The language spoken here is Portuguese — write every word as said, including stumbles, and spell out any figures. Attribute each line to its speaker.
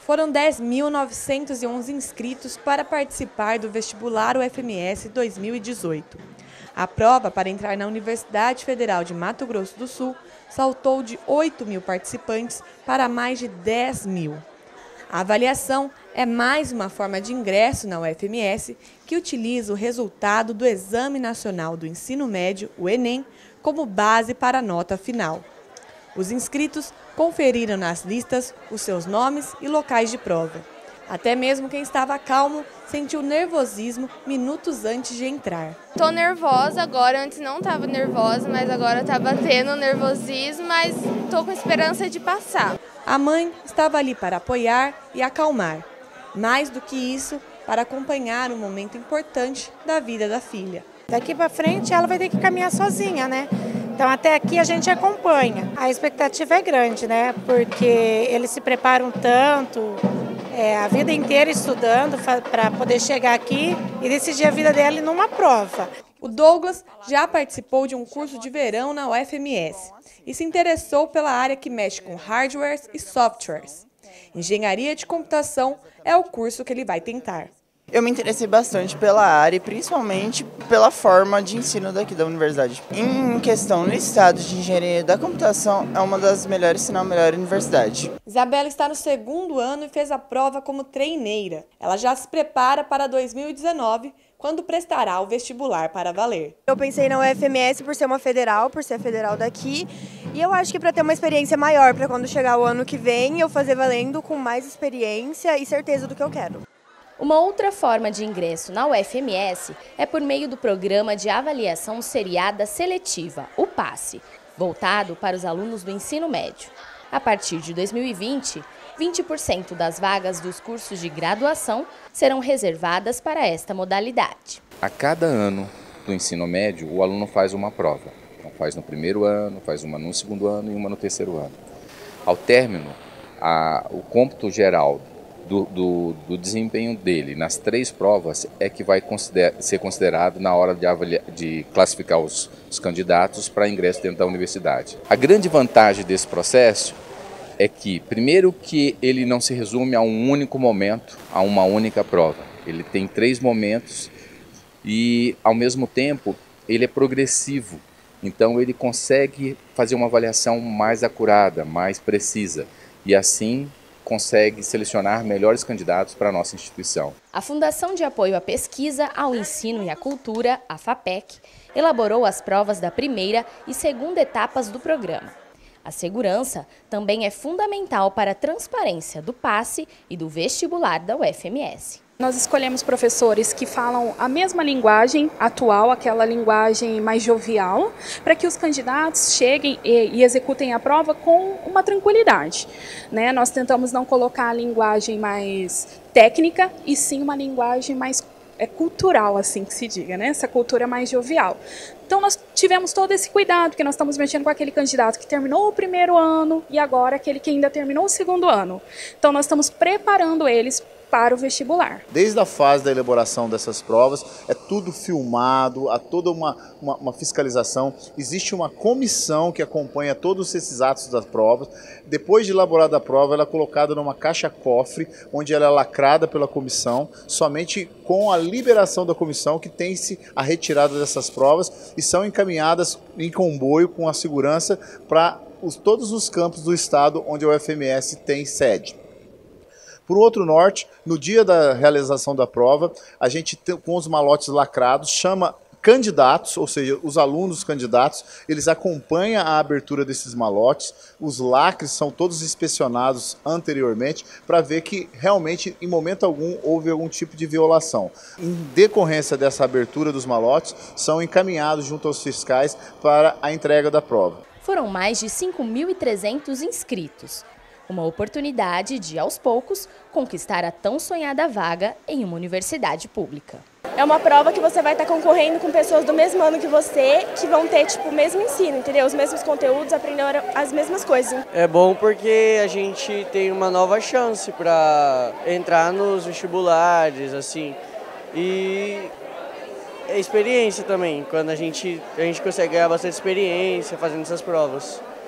Speaker 1: Foram dez mil novecentos e onze inscritos para participar do vestibular U F M S dois mil e dezoito. A prova para entrar na Universidade Federal de Mato Grosso do Sul saltou de oito mil participantes para mais de dez mil. A avaliação é mais uma forma de ingresso na U F M S que utiliza o resultado do Exame Nacional do Ensino Médio, o Enem, como base para a nota final. Os inscritos conferiram nas listas os seus nomes e locais de prova. Até mesmo quem estava calmo sentiu nervosismo minutos antes de entrar.
Speaker 2: Tô nervosa agora, antes não estava nervosa, mas agora está batendo nervosismo, mas tô com esperança de passar.
Speaker 1: A mãe estava ali para apoiar e acalmar. Mais do que isso, para acompanhar um momento importante da vida da filha.
Speaker 3: Daqui para frente ela vai ter que caminhar sozinha, né? Então até aqui a gente acompanha. A expectativa é grande, né? Porque eles se preparam tanto, é, a vida inteira estudando para poder chegar aqui e decidir a vida dela numa prova.
Speaker 1: O Douglas já participou de um curso de verão na U F M S e se interessou pela área que mexe com hardwares e softwares. Engenharia de computação é o curso que ele vai tentar.
Speaker 4: Eu me interessei bastante pela área e principalmente pela forma de ensino daqui da universidade. Em questão, no estado de engenharia da computação, é uma das melhores, se não a melhor universidade.
Speaker 1: Isabela está no segundo ano e fez a prova como treineira. Ela já se prepara para dois mil e dezenove, quando prestará o vestibular para valer.
Speaker 5: Eu pensei na U F M S por ser uma federal, por ser federal daqui, e eu acho que para ter uma experiência maior, para quando chegar o ano que vem, eu fazer valendo com mais experiência e certeza do que eu quero.
Speaker 6: Uma outra forma de ingresso na U F M S é por meio do Programa de Avaliação Seriada Seletiva, o PASSE, voltado para os alunos do ensino médio. A partir de dois mil e vinte, vinte por cento das vagas dos cursos de graduação serão reservadas para esta modalidade.
Speaker 7: A cada ano do ensino médio, o aluno faz uma prova. Então, faz no primeiro ano, faz uma no segundo ano e uma no terceiro ano. Ao término, a, o cômputo geral Do, do, do desempenho dele nas três provas é que vai consider, ser considerado na hora de, avaliar, de classificar os, os candidatos para ingresso dentro da universidade. A grande vantagem desse processo é que, primeiro, que ele não se resume a um único momento, a uma única prova. Ele tem três momentos e, ao mesmo tempo, ele é progressivo. Então, ele consegue fazer uma avaliação mais acurada, mais precisa e, assim, consegue selecionar melhores candidatos para a nossa instituição.
Speaker 6: A Fundação de Apoio à Pesquisa, ao Ensino e à Cultura, a FAPEC, elaborou as provas da primeira e segunda etapas do programa. A segurança também é fundamental para a transparência do PASSE e do vestibular da U F M S.
Speaker 8: Nós escolhemos professores que falam a mesma linguagem atual, aquela linguagem mais jovial, para que os candidatos cheguem e, e executem a prova com uma tranquilidade, né? Nós tentamos não colocar a linguagem mais técnica, e sim uma linguagem mais é, cultural, assim que se diga, né? Essa cultura mais jovial. Então nós tivemos todo esse cuidado, porque nós estamos mexendo com aquele candidato que terminou o primeiro ano e agora aquele que ainda terminou o segundo ano. Então nós estamos preparando eles para o vestibular.
Speaker 9: Desde a fase da elaboração dessas provas, é tudo filmado, há toda uma, uma, uma fiscalização, existe uma comissão que acompanha todos esses atos das provas. Depois de elaborada a prova, ela é colocada numa caixa-cofre, onde ela é lacrada pela comissão, somente com a liberação da comissão que tem-se a retirada dessas provas e são encaminhadas em comboio com a segurança para os, todos os campos do estado onde a U F M S tem sede. Por outro norte, no dia da realização da prova, a gente tem, com os malotes lacrados, chama candidatos, ou seja, os alunos candidatos, eles acompanham a abertura desses malotes, os lacres são todos inspecionados anteriormente para ver que realmente, em momento algum, houve algum tipo de violação. Em decorrência dessa abertura dos malotes, são encaminhados junto aos fiscais para a entrega da prova.
Speaker 6: Foram mais de cinco mil e trezentos inscritos. Uma oportunidade de, aos poucos, conquistar a tão sonhada vaga em uma universidade pública.
Speaker 10: É uma prova que você vai estar concorrendo com pessoas do mesmo ano que você, que vão ter tipo, o mesmo ensino, entendeu? Os mesmos conteúdos, aprendendo as mesmas coisas.
Speaker 11: É bom porque a gente tem uma nova chance para entrar nos vestibulares, assim, e é experiência também, quando a gente, a gente consegue ganhar bastante experiência fazendo essas provas.